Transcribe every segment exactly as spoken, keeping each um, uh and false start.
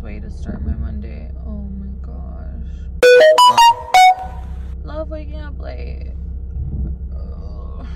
way to start my Monday. Oh my gosh. Love waking up late. Ugh.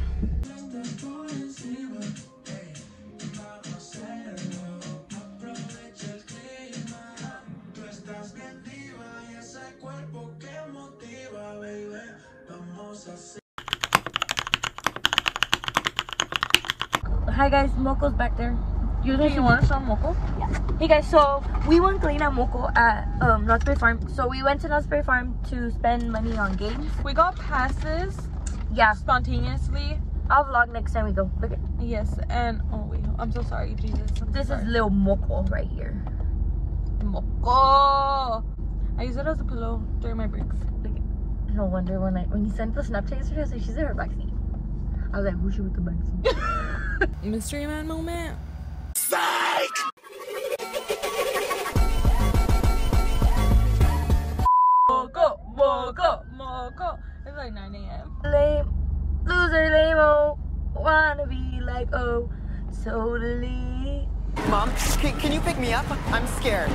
Hi guys, Moko's back there. You think you want to show Moko? Yeah. Hey guys, so we went clean at Moko at um Knott's Farm. So we went to Knott's Farm to spend money on games. We got passes. Yeah. Spontaneously. I'll vlog next time we go. Look at. Yes, and oh wait, I'm so sorry, Jesus. I'm This sorry. is little Moko right here. Moko. I use it as a pillow during my breaks. Look at. No wonder when I when you sent the Snapchat yesterday, I was like, she's in her backseat. I was like, who's she with the backseat? Mystery man moment. Psych! Moko, Moko, Moko. It's like nine A M Lame, loser, lame-o. Wanna be like, oh, totally. Mom, can, can you pick me up? I'm scared.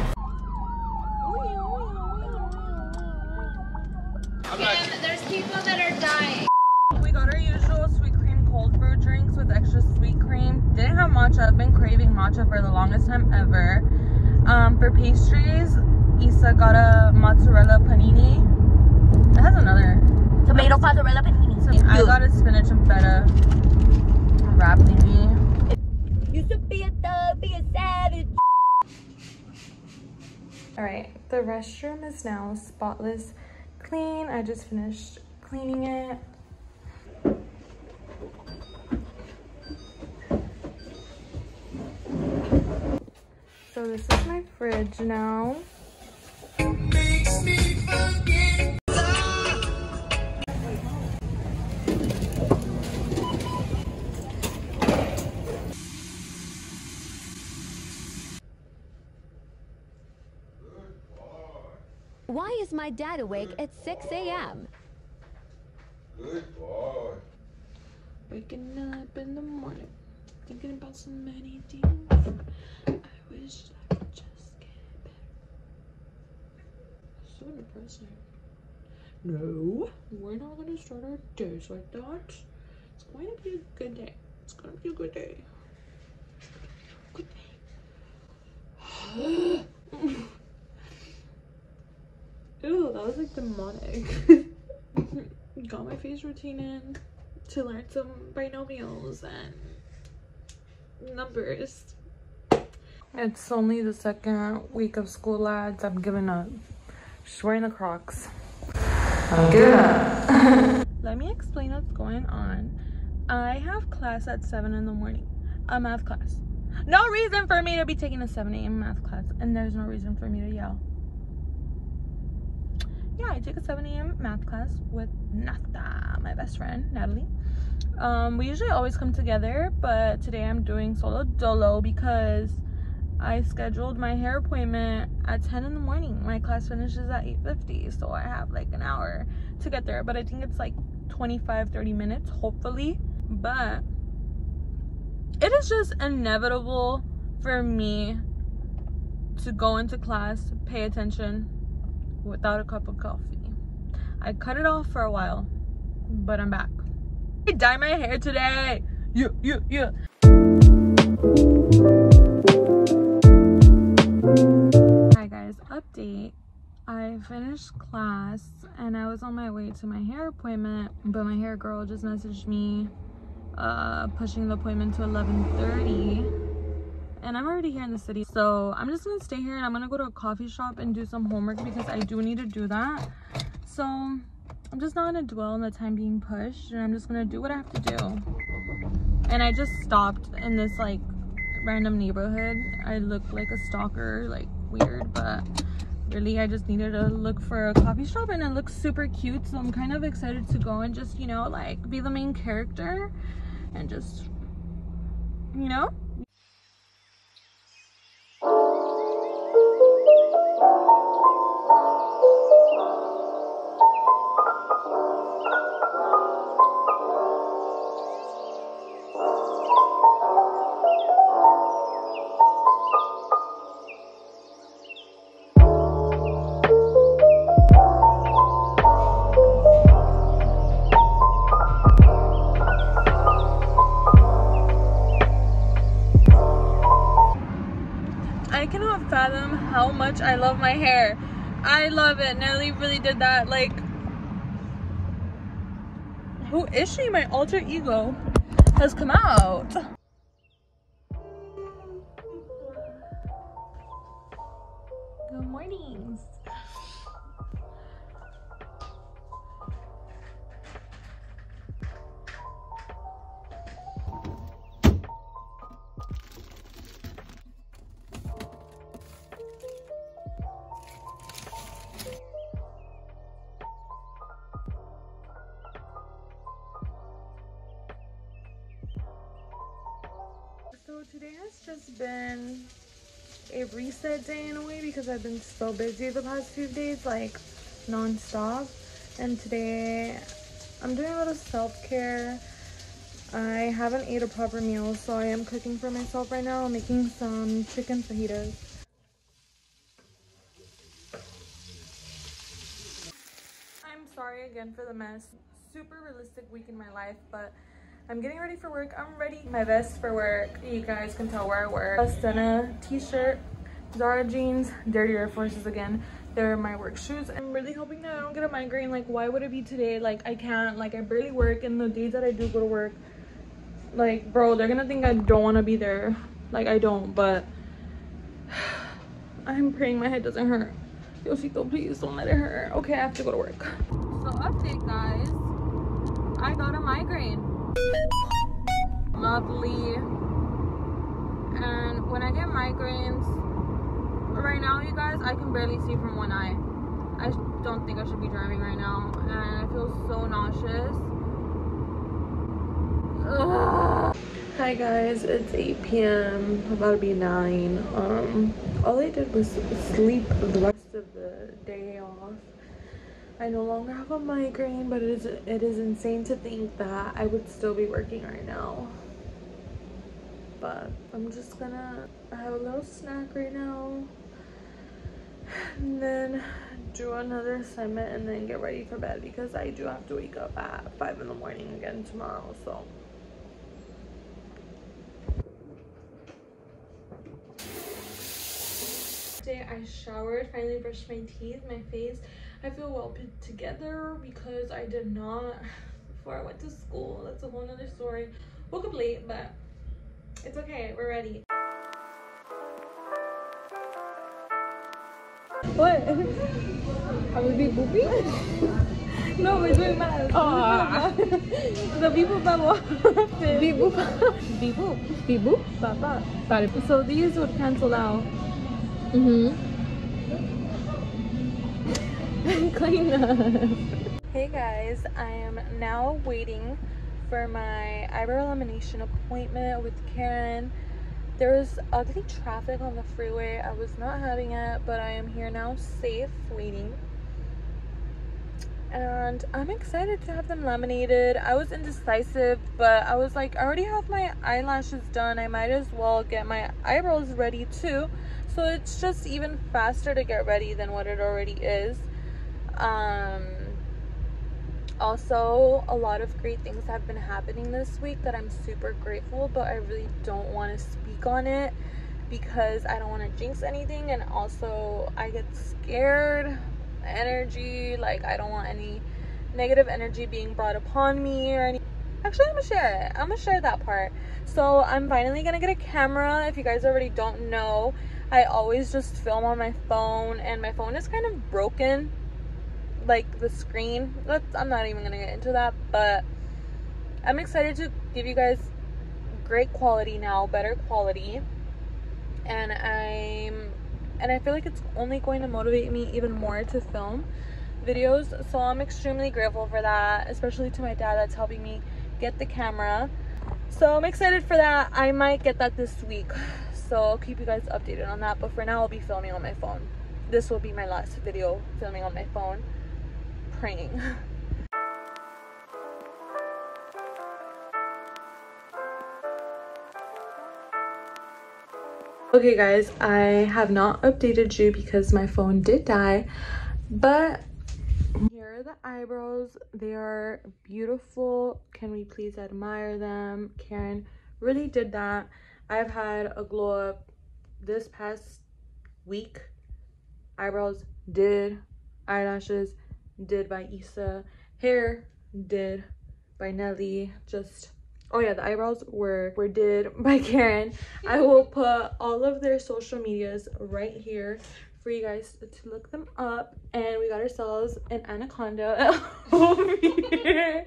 Kim, there's people that are dying. We got our usual sweet cream cold brew drinks with extra sweet cream. Didn't have matcha. I've been craving matcha for the longest time ever. Um, for pastries, Issa got a mozzarella panini. It has another. Tomato mozzarella panini. I got a spinach and feta wrap thingy. Used to be a thug, be a savage. Alright, the restroom is now spotless clean. I just finished cleaning it. So this is my fridge now. Makes me forget. Why is my dad awake at six A M? Good boy. Waking up in the morning, thinking about so many things. I wish I could just get better. So depressing. No, we're not gonna start our days like that. It's going to be a good day. It's gonna be a good day. Good day. Ew, that was like demonic. Got my face routine in to learn some binomials and numbers. It's only the second week of school, lads. I'm giving up. Just wearing the Crocs. I'm giving up. Let me explain what's going on. I have class at seven in the morning. A math class. No reason for me to be taking a seven A M math class, and there's no reason for me to yell. Yeah, I take a seven A M math class with Nata, my best friend, Natalie. Um, we usually always come together, but today I'm doing solo dolo because I scheduled my hair appointment at ten in the morning. My class finishes at eight fifty, so I have like an hour to get there, but I think it's like twenty-five, thirty minutes, hopefully. But it is just inevitable for me to go into class, pay attention, without a cup of coffee. I cut it off for a while, but I'm back. I dyed my hair today. Yeah, yeah, yeah. Hi guys, update. I finished class and I was on my way to my hair appointment, but my hair girl just messaged me uh, pushing the appointment to eleven thirty. And I'm already here in the city, so I'm just gonna stay here and I'm gonna go to a coffee shop and do some homework because I do need to do that. So I'm just not gonna dwell on the time being pushed, and I'm just gonna do what I have to do. And I just stopped in this like random neighborhood. I look like a stalker, like weird, but really I just needed to look for a coffee shop and it looks super cute, so I'm kind of excited to go and just, you know, like be the main character and just, you know. much I love my hair. I love it. Nelly really did that. Like, who is she? My alter ego has come out. Good mornings. So today has just been a reset day in a way because I've been so busy the past few days, like non-stop. And today I'm doing a little self-care. I haven't ate a proper meal, so I am cooking for myself right now. I'm making some chicken fajitas. I'm sorry again for the mess. Super realistic week in my life, but I'm getting ready for work. I'm ready. My vest for work. You guys can tell where I work. A Stena t-shirt, Zara jeans, dirty Air Forces again. They're my work shoes. I'm really hoping that I don't get a migraine. Like, why would it be today? Like, I can't. Like, I barely work, and the days that I do go to work, like, bro, they're gonna think I don't want to be there. Like, I don't, but I'm praying my head doesn't hurt. Diosito, please don't let it hurt. Okay, I have to go to work. So update, guys. I got a migraine. Lovely. And when I get migraines, right now, you guys, I can barely see from one eye. I don't think I should be driving right now, and I feel so nauseous. Ugh. Hi guys, it's eight p m about to be nine. Um all I did was sleep the rest of the day off. I no longer have a migraine, but it is it is insane to think that I would still be working right now. But I'm just gonna have a little snack right now, and then do another assignment, and then get ready for bed because I do have to wake up at five in the morning again tomorrow. So I showered, finally brushed my teeth, my face. I feel well put together because I did not before I went to school. That's a whole nother story. Woke up late, but it's okay. We're ready. What? I will be boopy? No, we're doing math. Oh. The beep boop bubble. Beep boop. Beep boop. Beep boop. Papa. So these would cancel out. Mm-hmm. Clean up. Hey guys, I am now waiting for my eyebrow lamination appointment with Karen. There was ugly traffic on the freeway. I was not having it, but I am here now, safe, waiting. And I'm excited to have them laminated. I was indecisive, but I was like, I already have my eyelashes done. I might as well get my eyebrows ready too. So it's just even faster to get ready than what it already is. Um, also, a lot of great things have been happening this week that I'm super grateful, but I really don't want to speak on it because I don't want to jinx anything, and also I get scared. Energy, like, I don't want any negative energy being brought upon me or any. Actually, I'm gonna share it. I'm gonna share that part. So I'm finally gonna get a camera. If you guys already don't know, I always just film on my phone, and my phone is kind of broken, like the screen. That's, I'm not even gonna get into that, but I'm excited to give you guys great quality now, better quality, and I'm and I feel like it's only going to motivate me even more to film videos. So I'm extremely grateful for that, especially to my dad that's helping me get the camera. So I'm excited for that. I might get that this week, so I'll keep you guys updated on that. But for now, I'll be filming on my phone. This will be my last video filming on my phone, praying. Okay guys, I have not updated you because my phone did die, but here are the eyebrows. They are beautiful. Can we please admire them? Karen really did that. I've had a glow up this past week, Eyebrows did. Eyelashes did by Issa. Hair did by Nelly. Just, oh yeah, the eyebrows were were did by Karen. I will put all of their social medias right here for you guys to look them up. And we got ourselves an anaconda over here.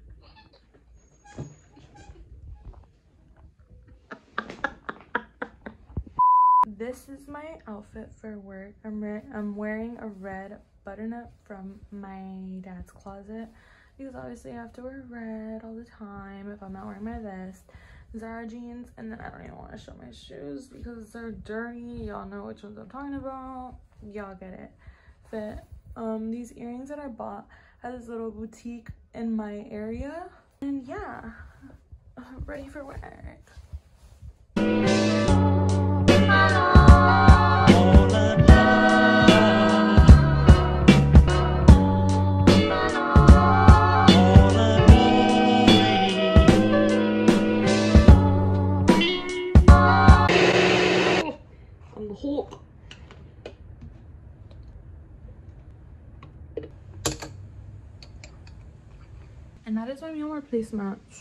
This is my outfit for work. I'm, I'm wearing a red button-up from my dad's closet because obviously I have to wear red all the time if I'm not wearing my vest. Zara jeans, and then I don't even want to show my shoes because they're dirty. Y'all know which ones I'm talking about. Y'all get it. But um, these earrings that I bought at this little boutique in my area. And yeah, I'm ready for work. I'm the Hulk. And that is my meal replace match.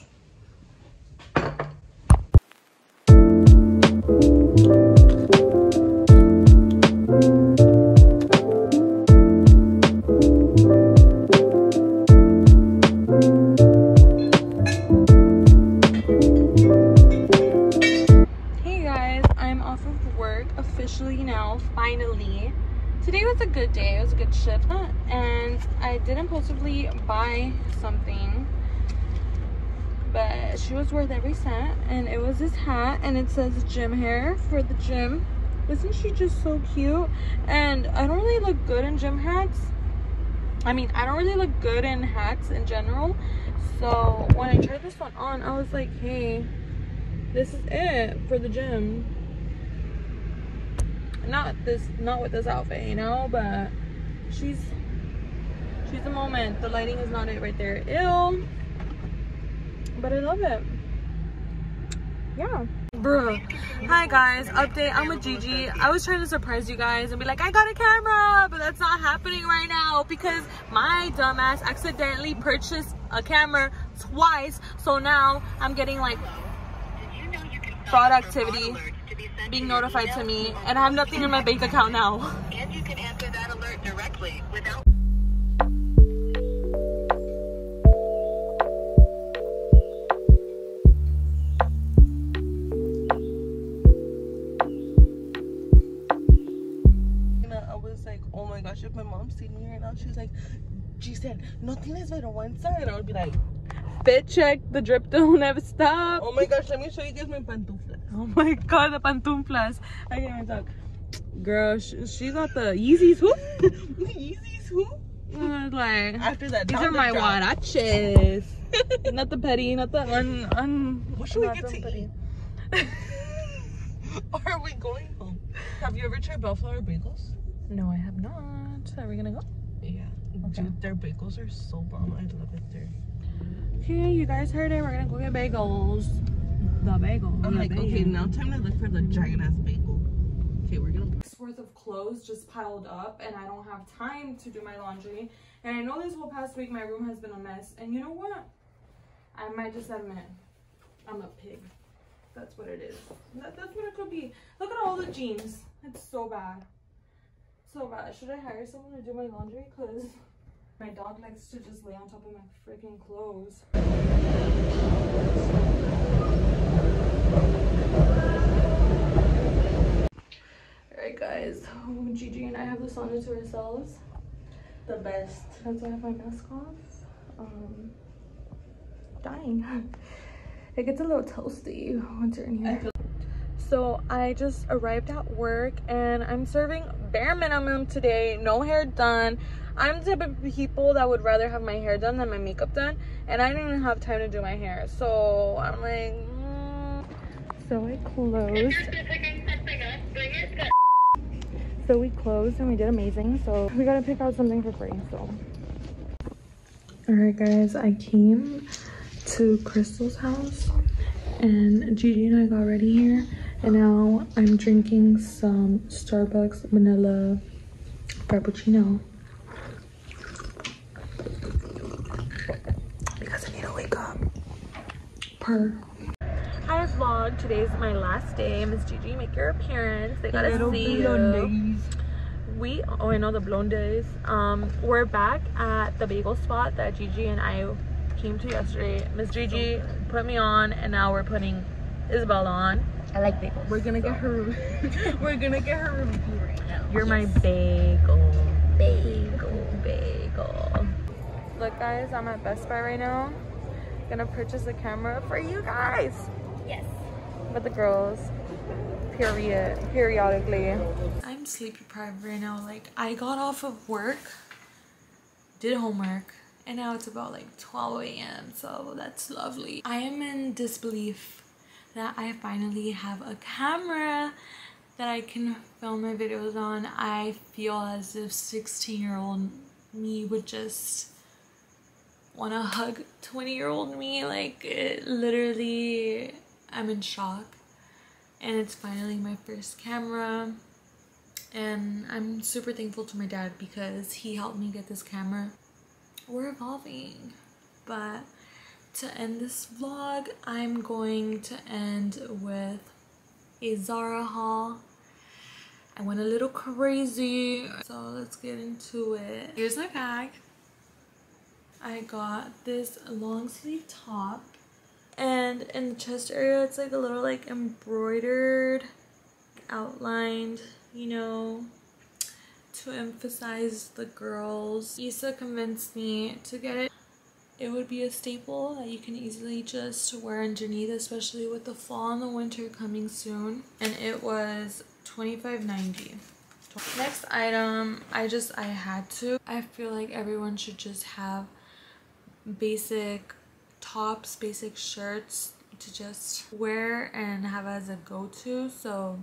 Officially now, finally. Today was a good day. It was a good shift, and I did impulsively buy something, but she was worth every cent. And it was this hat, and it says gym hair for the gym. Isn't she just so cute? And I don't really look good in gym hats. I mean, I don't really look good in hats in general. So when I tried this one on, I was like, hey, this is it for the gym. Not this, not with this outfit, you know, but she's she's the moment. The lighting is not it right there. Ew. But I love it. Yeah. Bruh. Hi guys, update. I'm with Gigi. I was trying to surprise you guys and be like, I got a camera, but that's not happening right now because my dumbass accidentally purchased a camera twice. So now I'm getting like fraud activity being notified to me, and I have nothing in my bank account now. And you can answer that alert directly without. I was like, oh my gosh, if my mom's seeing me right now, she's like, she said, no tienes vergüenza, and I would be like, Fit check, the drip don't ever stop. oh my gosh, let me show you guys my pantuflas. Oh my god, the pantuflas. I can't even talk. Girl, she, she got the Yeezys. Who? Yeezys, who? I was like, After that, these are my huaraches. Not the petty, not the un. un what should we not get the to petty. eat? Or are we going home? Have you ever tried Bellflower bagels? No, I have not. Are we gonna go? Yeah. Okay. Dude, their bagels are so bomb. I love it there. Okay, you guys heard it. We're gonna go get bagels. The bagel. I'm the like, bagel. okay, now time to look for the giant ass bagel. Okay, we're gonna. Worth of clothes just piled up, and I don't have time to do my laundry. And I know this whole past week my room has been a mess. And you know what? I might just admit, I'm a pig. That's what it is. That, that's what it could be. Look at all the jeans. It's so bad. So bad. Should I hire someone to do my laundry? Because my dog likes to just lay on top of my freaking clothes. Alright guys, Gigi and I have the sauna to ourselves. The best. That's why I have my mask off. Um, dying. It gets a little toasty once you're in here. So I just arrived at work and I'm serving bare minimum today. No hair done. I'm the type of people that would rather have my hair done than my makeup done, and I didn't even have time to do my hair. So I'm like, mm. So I closed. So we closed and we did amazing. So we gotta pick out something for free. So, all right, guys, I came to Crystal's house, and Gigi and I got ready here, and now I'm drinking some Starbucks vanilla Frappuccino. Because I need to wake up. Per. Hi vlog, today's my last day. Miss Gigi, make your appearance. They gotta see you. We, oh I know the blondes. Um, we're back at the bagel spot that Gigi and I came to yesterday. Miss Gigi put me on, and now we're putting Isabel on. I like bagels. We're gonna get her. We're gonna get her review right now. You're my bagel, bagel, bagel. Look guys, I'm at Best Buy right now. Gonna purchase a camera for you guys. Yes. But the girls, period, periodically. I'm sleep deprived right now. Like, I got off of work, did homework, and now it's about like twelve A M So that's lovely. I am in disbelief that I finally have a camera that I can film my videos on. I feel as if sixteen year old me would just want to hug twenty year old me. Like, it literally, I'm in shock. And it's finally my first camera, and I'm super thankful to my dad because he helped me get this camera. We're evolving, but to end this vlog, I'm going to end with a Zara haul. I went a little crazy, so let's get into it. Here's my bag. I got this long sleeve top, and in the chest area it's like a little like embroidered, outlined, you know, to emphasize the girls. Issa convinced me to get it. It would be a staple that you can easily just wear underneath, especially with the fall and the winter coming soon. And it was twenty-five ninety. Next item, I just I had to. I feel like everyone should just have basic tops, basic shirts to just wear and have as a go-to. So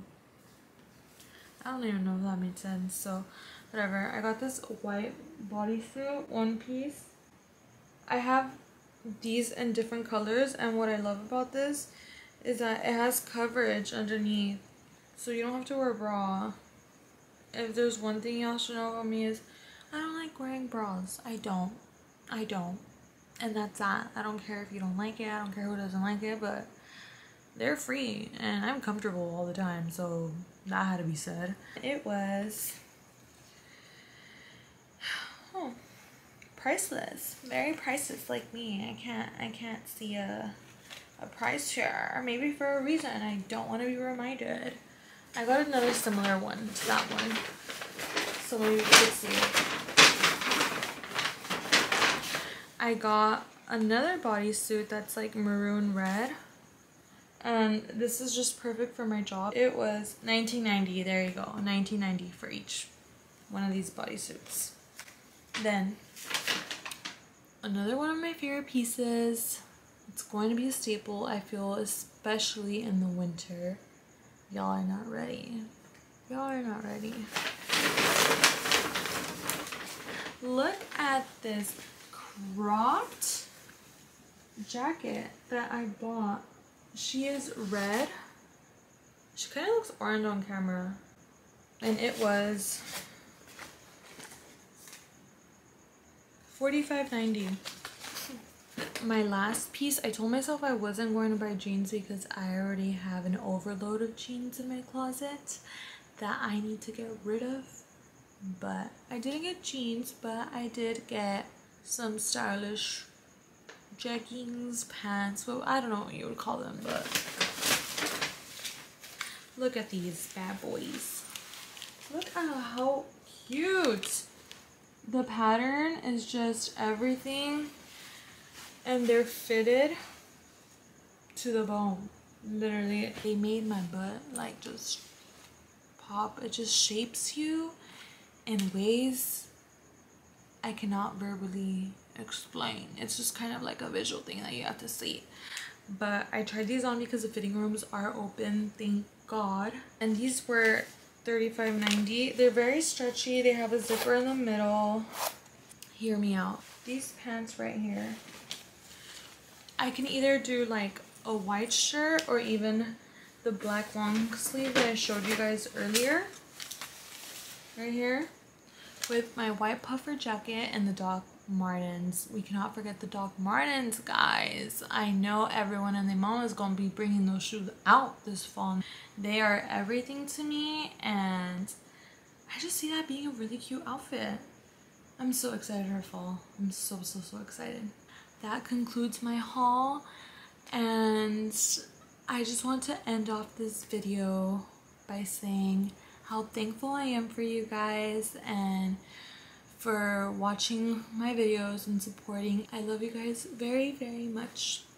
I don't even know if that made sense. So whatever. I got this white bodysuit, one piece. I have these in different colors, and what I love about this is that it has coverage underneath, so you don't have to wear a bra. If there's one thing y'all should know about me is I don't like wearing bras. I don't. I don't. And that's that. I don't care if you don't like it. I don't care who doesn't like it, but they're free and I'm comfortable all the time, so that had to be said. It was oh, priceless. Very priceless, like me. I can't I can't see a a price here. Or maybe for a reason I don't want to be reminded. I got another similar one to that one, so maybe you could see it. I got another bodysuit that's like maroon red, and this is just perfect for my job. It was nineteen ninety. There you go, nineteen ninety for each one of these bodysuits. Then another one of my favorite pieces. It's going to be a staple, I feel, especially in the winter. Y'all are not ready. Y'all are not ready. Look at this cropped jacket that I bought. She is red. She kind of looks orange on camera, and it was forty-five ninety. My last piece, I told myself I wasn't going to buy jeans because I already have an overload of jeans in my closet that I need to get rid of. But I didn't get jeans, but I did get some stylish jeggings, pants. Well, I don't know what you would call them, but look at these bad boys. Look at how cute. The pattern is just everything, and they're fitted to the bone. Literally, they made my butt like just pop. It just shapes you in ways I cannot verbally explain. It's just kind of like a visual thing that you have to see. But I tried these on because the fitting rooms are open, thank God. And these were thirty-five ninety. They're very stretchy. They have a zipper in the middle. Hear me out. These pants right here, I can either do like a white shirt or even the black long sleeve that I showed you guys earlier. Right here. with my white puffer jacket and the Doc Martens. We cannot forget the Doc Martens, guys. I know everyone and their mom is gonna be bringing those shoes out this fall. They are everything to me, and I just see that being a really cute outfit. I'm so excited for fall. I'm so so so excited. That concludes my haul, and I just want to end off this video by saying how thankful I am for you guys and for watching my videos and supporting. I love you guys very, very much.